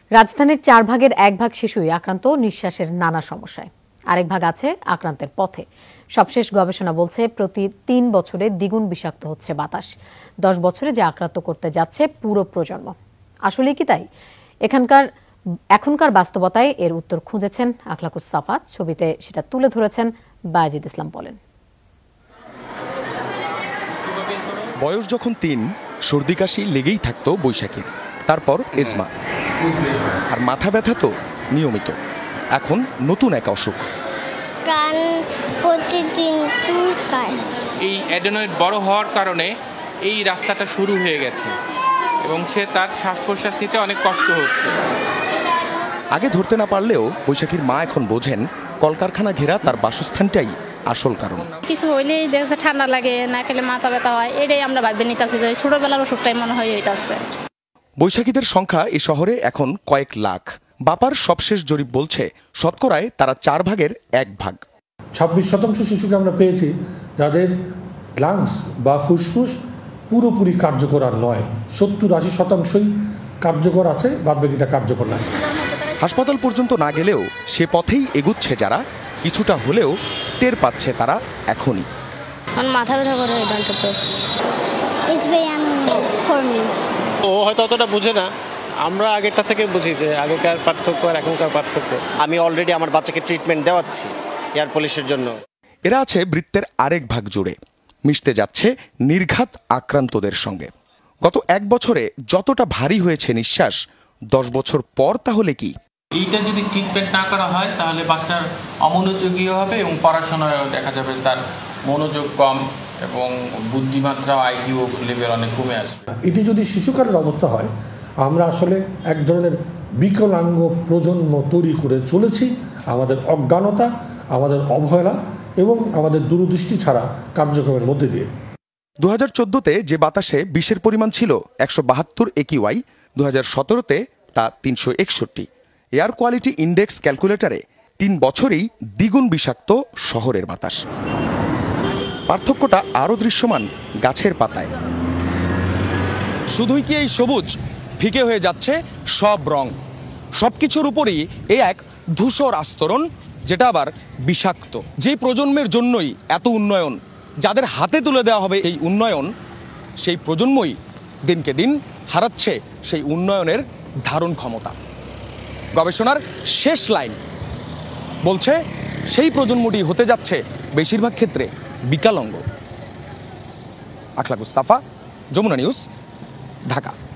রাজধানীর 4 ভাগের 1 ভাগ শিশুই আক্রান্ত নিঃশ্বাসের নানা সমস্যায়, আরেক ভাগ আছে আক্রান্তের পথে। সবশেষ গবেষণা বলছে প্রতি 3 বছরে দ্বিগুণ বিষাক্ত হচ্ছে বাতাস। 10 বছরে যে আক্রান্ত করতে যাচ্ছে পুরো প্রজন্ম। আসলে কি তাই? এখনকার বাস্তবতায় এর উত্তর খুঁজেছেন আখলাকুস সাফা। ছবিতে সেটা তুলে ধরেছেন বায়েজিদ ইসলাম বলেন। বয়স যখন 3, সর্দি কাশি লেগেই থাকতো বৈশাখীর, তারপর এজমা, আর মাথা ব্যথা তো নিয়মিত। এখন নতুন এক অসুখ, কান প্রতিদিন চুলকায়। এই অ্যাডেনয়েড বড় হওয়ার কারণে এই রাস্তাটা শুরু হয়ে গেছে এবং সে তার শ্বাস প্রশ্বাস নিতে অনেক কষ্ট হচ্ছে। আগে ধরতে না পারলেও বৈশাখীর মা এখন বোঝেন কলকারখানা ঘেরা তার বাসস্থানটাই আসল কারণ। কিছু হইলেই দেখছে ঠান্ডা লাগে, না খেলে মাথা ব্যথা হয়, এটাই আমরা ভাববে নিতেছি যে ছোটবেলার ওষুধটাই মনে হয় হইতাছে। বৈশাখীদের সংখ্যা এই শহরে এখন কয়েক লাখ। বাপার সবশেষ জরিপ বলছে শতকরায় তারা 4 ভাগের 1 ভাগ। 26% শিশুকে আমরা পেয়েছি যাদের লাংস বা ফুসফুস পুরোপুরি কার্যকর আর নয়। 70-80% কার্যকর আছে, বাদবাকিটা কার্যকর নয়। হাসপাতাল পর্যন্ত না গেলেও সে পথেই এগুচ্ছে যারা, কিছুটা হলেও টের পাচ্ছে তারা এখনই। মাথা ব্যথা করে ও হয়তো অতটা বুঝে না, আমরা আগেরটা থেকে বুঝি যে আগেকার পার্থক্য আর এখনকার পার্থক্য। আমি অলরেডি আমার বাচ্চাকে ট্রিটমেন্ট দেওয়াচ্ছি এয়ার পলিশের জন্য। এরা আছে বৃত্তের আরেক ভাগ জুড়ে, মিশতে যাচ্ছে নির্ঘাত আক্রান্তদের সঙ্গে। গত 1 বছরে যতটা ভারী হয়েছে নিঃশ্বাস, 10 বছর পর তাহলে কি? এইটা যদি ট্রিটমেন্ট না করা হয় তাহলে বাচ্চার অমনোযোগী হবে এবং পড়াশোনায় দেখা যাবে তার মনোযোগ কম এবং বুদ্ধিমাত্রা আইকিউ লেভেল অনেক কমে আসবে। এটি যদি শিশুকালের অবস্থা হয়, আমরা আসলে এক ধরনের বিকলাঙ্গ প্রজন্ম তৈরি করে চলেছি। আমাদের অজ্ঞানতা, আমাদের অবহেলা এবং আমাদের দূরদৃষ্টি ছাড়া কার্যক্রমের মধ্যে দিয়ে। 2014-তে যে বাতাসে বিষের পরিমাণ ছিল 172 AQI, 2017-তে তা 361। এয়ার কোয়ালিটি ইন্ডেক্স ক্যালকুলেটরে 3 বছরেই দ্বিগুণ বিষাক্ত শহরের বাতাস। পার্থক্যটা আরও দৃশ্যমান গাছের পাতায়। শুধুই কি এই সবুজ? ফিকে হয়ে যাচ্ছে সব রং। সবকিছুর উপরই এই এক ধূসর আস্তরণ, যেটা আবার বিষাক্ত। যে প্রজন্মের জন্যই এত উন্নয়ন, যাদের হাতে তুলে দেওয়া হবে এই উন্নয়ন, সেই প্রজন্মই দিনকে দিন হারাচ্ছে সেই উন্নয়নের ধারণ ক্ষমতা। গবেষণার শেষ লাইন বলছে সেই প্রজন্মটি হতে যাচ্ছে বেশিরভাগ ক্ষেত্রে বিকলাঙ্গ। আখলাকুস সাফা, যমুনা নিউজ, ঢাকা।